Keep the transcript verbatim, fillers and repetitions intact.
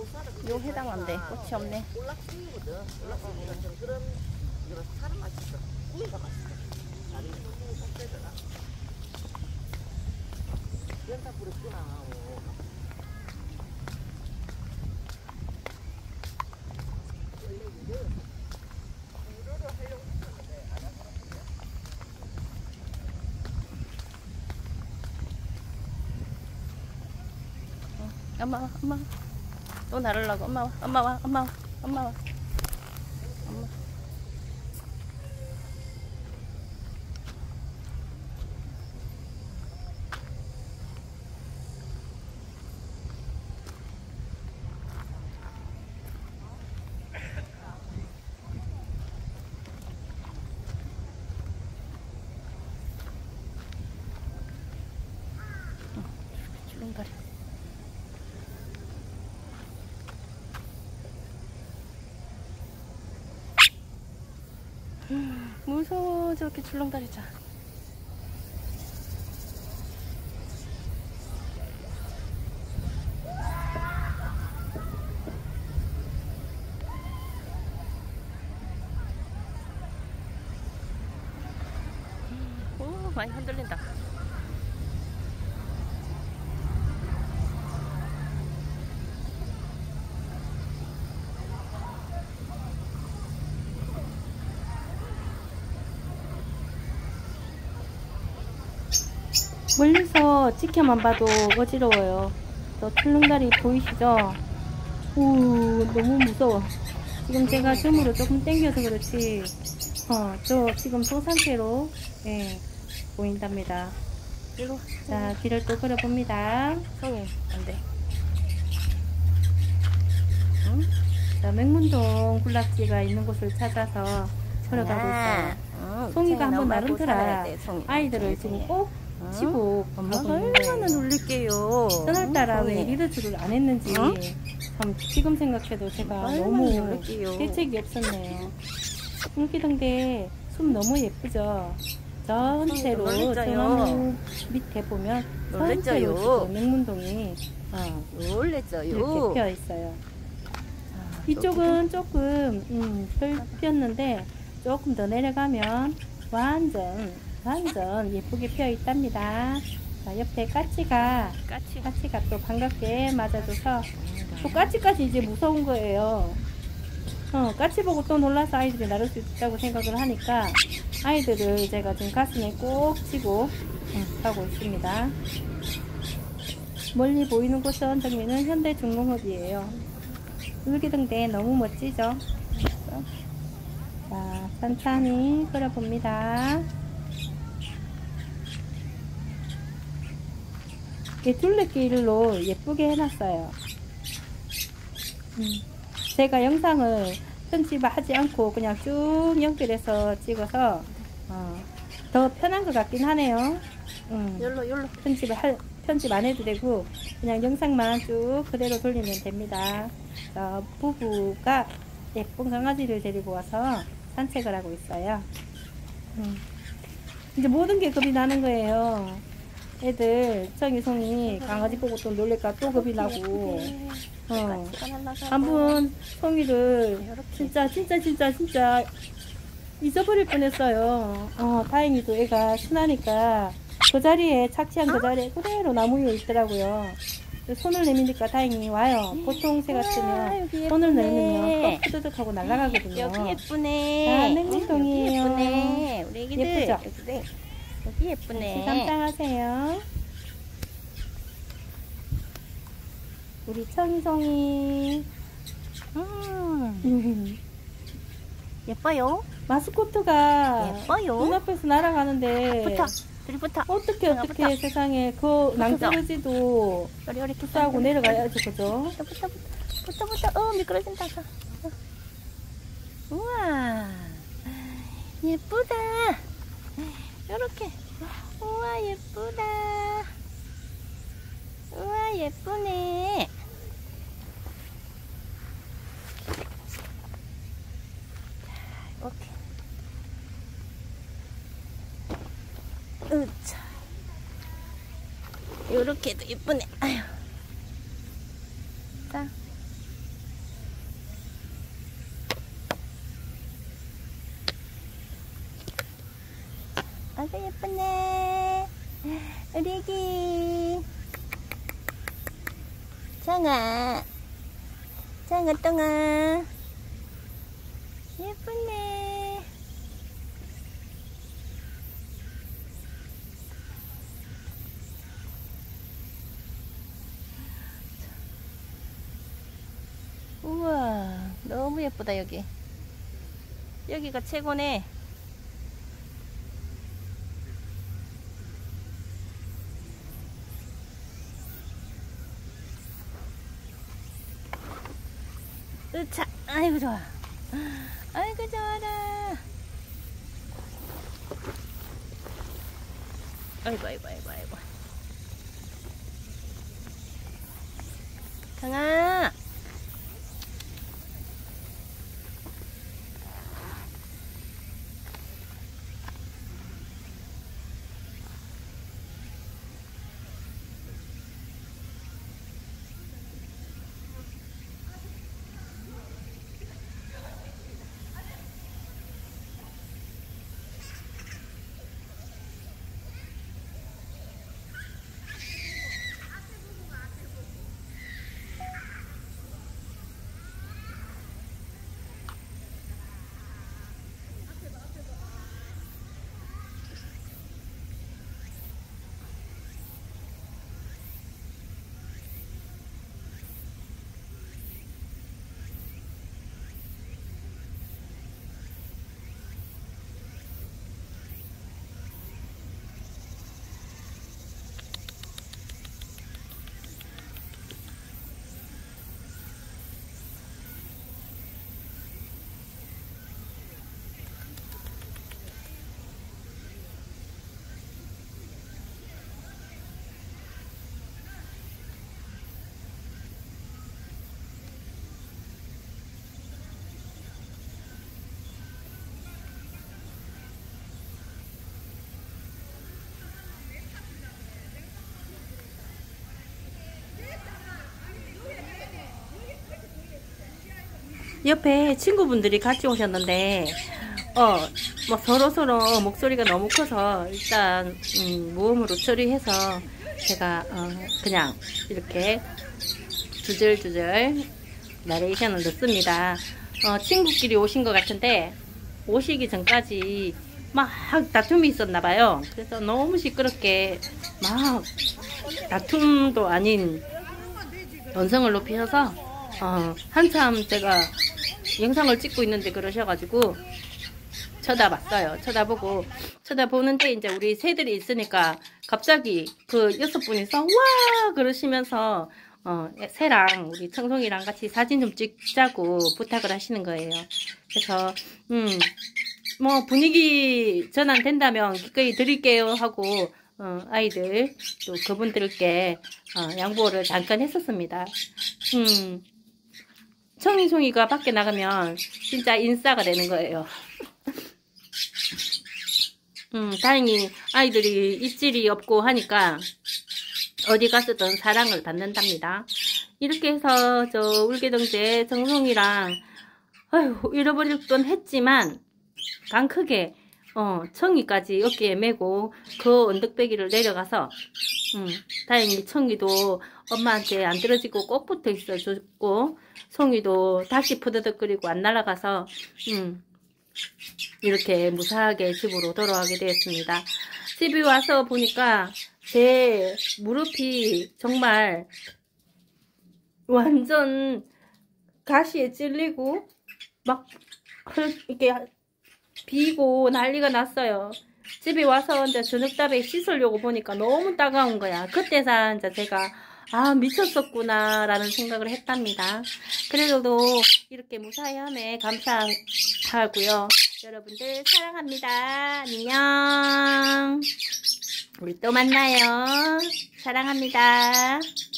요 해당한데 꽃이 없네. 올락튀기거든. 올락튀기는 좀 그런 이거 살은 맛있어. 구이가 맛있어. 나중에 손님이 꼭 빼더라. 연타 부럽구나. 원래 이거 유료로 하려고 했었는데 안 하더라고요. 엄마 와, 엄마 와. 또 나르려고. 엄마 와, 엄마 와, 엄마 와, 엄마 와. 엄마. 출렁다리. 무서워, 저렇게 출렁다리자. 오, 많이 흔들린다. 멀리서 지켜만 봐도 어지러워요. 저 출렁다리 보이시죠? 오, 너무 무서워. 지금 제가 줌으로 조금 당겨서 그렇지, 어, 저 지금 소 상태로, 예, 보인답니다. 일로. 자, 길을 또 걸어봅니다. 성이 안 돼. 응? 자, 맹문동 군락지가 있는 곳을 찾아서 걸어가고 있어요. 응, 송이가 한번 말고 나름대로 네, 네, 돼, 아이들을 지금 꼭 응? 치고 엄마가 가고 있는 얼마나 거예요. 놀릴게요. 그날따라 응, 왜 송이. 리더주를 안 했는지 응? 참 지금 생각해도 제가 얼마나 너무 놀랄게요. 대책이 없었네요. 물기둥대 숲 너무 예쁘죠? 전체로 놀랬죠요. 소나무 밑에 보면 놀랬죠요. 전체로 지금 맹문동이 어, 놀랬어요. 이렇게 피어 있어요. 이쪽은 조금 음, 덜 피었는데 조금 더 내려가면 완전 완전 예쁘게 피어 있답니다. 자, 옆에 까치가 까치. 까치가 또 반갑게 맞아줘서 또 까치까지 이제 무서운 거예요. 어, 까치 보고 또 놀라서 아이들이 나를 수 있다고 생각을 하니까 아이들을 제가 지금 가슴에 꼭 쥐고 음, 가고 있습니다. 멀리 보이는 곳은 저기는 현대중공업이에요. 물기둥대 너무 멋지죠? 자, 천천히 걸어봅니다. 이 둘레길로 예쁘게 해놨어요. 음, 제가 영상을 편집하지 않고 그냥 쭉 연결해서 찍어서 어, 더 편한 것 같긴 하네요. 음, 열로 열로. 편집을 할, 편집 안 해도 되고 그냥 영상만 쭉 그대로 돌리면 됩니다. 어, 부부가 예쁜 강아지를 데리고 와서 산책을 하고 있어요. 음. 이제 모든 게 겁이 나는 거예요. 애들 청이송이 강아지 보고 또 놀랄까 또 겁이 나고 어. 한번 송이를 진짜 진짜 진짜 진짜 잊어버릴 뻔했어요. 어, 다행히도 애가 순하니까 그 자리에 착취한 그 자리에 그대로 나무 위에 있더라고요. 손을 내미니까 다행히 와요. 보통 새 같으면 손을 내밀면 뻑 하고 날아가거든요. 여기 예쁘네. 아, 맹문동이에요. 여기 예쁘네. 우리 애기들. 예쁘죠? 여기, 여기 예쁘네. 감상하세요. 우리 청이송이. 음. 예뻐요. 마스코트가 예뻐요. 눈앞에서 날아가는데 붙어. 둘이 붙어. 어떻게 하나 어떻게 붙어. 세상에 그 낭떠러지도 우리 우리 싸우고 내려가야지 그죠? 붙어 붙어 붙어 붙어 붙어. 어 미끄러진다. 우와 예쁘다. 요렇게. 우와 예쁘다. 우와 예쁘네. 오케이. 으차. 요렇게도 예쁘네. 아휴. 자, 아이고 예쁘네. 우리 애기 장아, 장아 똥아 예쁘네. 우와 너무 예쁘다. 여기 여기가 최고네. 으차 아이고 좋아. 아이고 좋아라. 아이고 아이고 아이고 아이고. 강아 옆에 친구분들이 같이 오셨는데 어, 뭐 서로서로 목소리가 너무 커서 일단 음, 무음으로 처리해서 제가 어, 그냥 이렇게 주절주절 나레이션을 넣습니다. 어, 친구끼리 오신 것 같은데 오시기 전까지 막 다툼이 있었나봐요. 그래서 너무 시끄럽게 막 다툼도 아닌 언성을 높이셔서 어, 한참 제가 영상을 찍고 있는데 그러셔가지고 쳐다봤어요. 쳐다보고 쳐다보는데 이제 우리 새들이 있으니까 갑자기 그 여섯 분이서 와 그러시면서 어, 새랑 우리 청송이랑 같이 사진 좀 찍자고 부탁을 하시는 거예요. 그래서 음, 뭐 분위기 전환 된다면 기꺼이 드릴게요 하고 어, 아이들 또 그분들께 어, 양보를 잠깐 했었습니다. 음, 청이송이가 밖에 나가면 진짜 인싸가 되는 거예요. 음, 다행히 아이들이 입질이 없고 하니까 어디 갔었던 사랑을 받는답니다. 이렇게 해서 저 울개덩제 정송이랑 아휴 잃어버릴 뻔 했지만 강 크게 어, 청이까지 어깨에 메고 그 언덕배기를 내려가서 음, 다행히 청이도 엄마한테 안 떨어지고 꼭 붙어 있어 줬고 송이도 다시 푸드득거리고 안 날아가서 음, 이렇게 무사하게 집으로 돌아가게 되었습니다. 집에 와서 보니까 제 무릎이 정말 완전 가시에 찔리고 막 이렇게 비고 난리가 났어요. 집에 와서 이제 저녁밥에 씻으려고 보니까 너무 따가운 거야. 그때서 이제 제가 아 미쳤었구나 라는 생각을 했답니다. 그래도 이렇게 무사히함에 감사하고요. 여러분들 사랑합니다. 안녕. 우리 또 만나요. 사랑합니다.